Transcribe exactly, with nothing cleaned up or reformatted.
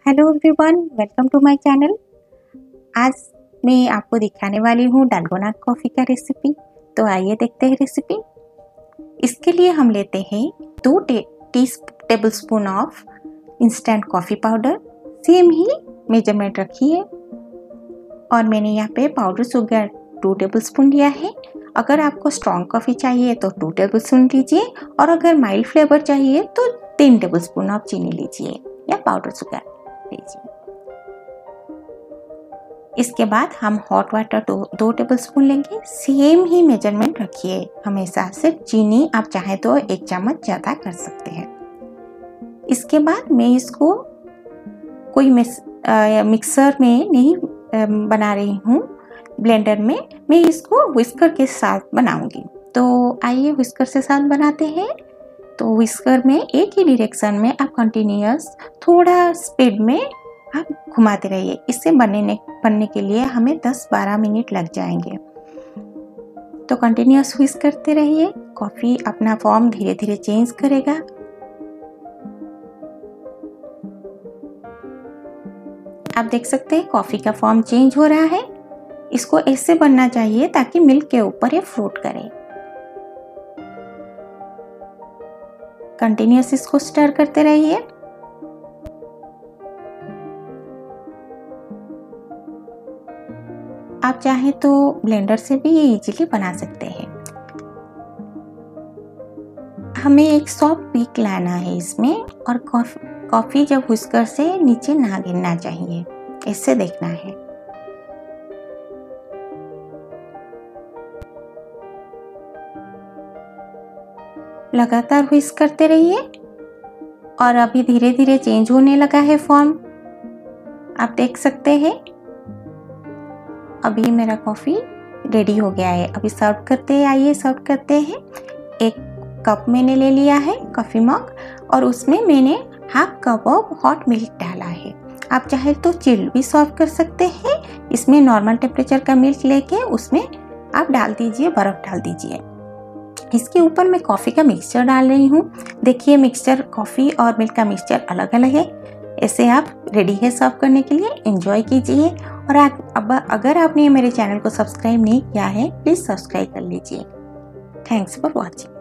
Hello everyone, welcome to my channel. आज मैं आपको दिखाने वाली हूँ डालगोना कॉफ़ी का रेसिपी। तो आइए देखते हैं रेसिपी। इसके लिए हम लेते हैं दो टे, टी tablespoon of instant coffee powder. Same ही मेजरमेंट रखी है। और मैंने यहाँ पे powder sugar two tablespoon लिया है। अगर आपको स्ट्रॉन्ग कॉफ़ी चाहिए तो टू टेबल स्पून लीजिए, और अगर माइल्ड फ्लेवर चाहिए तो तीन टेबल स्पून ऑफ चीनी लीजिए या पाउडर शुगर लीजिए। इसके बाद हम हॉट वाटर दो, दो टेबल स्पून लेंगे। सेम ही मेजरमेंट रखिए हमेशा। सिर्फ चीनी आप चाहे तो एक चम्मच ज़्यादा कर सकते हैं। इसके बाद मैं इसको कोई मिस, आ, मिक्सर में नहीं आ, बना रही हूँ, ब्लेंडर में। मैं इसको व्हिस्कर के साथ बनाऊंगी। तो आइए व्हिस्कर से साथ बनाते हैं। तो व्हिस्कर में एक ही डायरेक्शन में आप कंटिन्यूअस थोड़ा स्पीड में आप घुमाते रहिए। इससे बनने बनने के लिए हमें दस बारह मिनट लग जाएंगे। तो कंटिन्यूअस व्हिस्क करते रहिए। कॉफ़ी अपना फॉर्म धीरे धीरे चेंज करेगा। आप देख सकते हैं कॉफ़ी का फॉर्म चेंज हो रहा है। इसको ऐसे बनना चाहिए ताकि मिल्क के ऊपर ये फ्लोट करे। कंटिन्यूअस इसको स्टर करते रहिए। आप चाहें तो ब्लेंडर से भी ये इजीली बना सकते हैं। हमें एक सॉफ्ट पीक लाना है इसमें, और कॉफ़ी जब व्हिस्कर से नीचे ना गिरना चाहिए, इससे देखना है। लगातार व्हिस्क करते रहिए। और अभी धीरे धीरे चेंज होने लगा है फॉर्म, आप देख सकते हैं। अभी मेरा कॉफ़ी रेडी हो गया है। अभी सर्व करते हैं। आइए सर्व करते हैं। एक कप मैंने ले लिया है, कॉफ़ी मग, और उसमें मैंने half cup of hot milk डाला है। आप चाहे तो चिल्ड भी सर्व कर सकते हैं। इसमें नॉर्मल टेम्परेचर का मिल्क लेके उसमें आप डाल दीजिए, बर्फ़ डाल दीजिए। इसके ऊपर मैं कॉफ़ी का मिक्सचर डाल रही हूँ। देखिए मिक्सचर, कॉफ़ी और मिल्क का मिक्सचर अलग अलग है। ऐसे आप रेडी है सर्व करने के लिए। एंजॉय कीजिए। और अब अगर आपने मेरे चैनल को सब्सक्राइब नहीं किया है, प्लीज़ सब्सक्राइब कर लीजिए। Thanks for watching.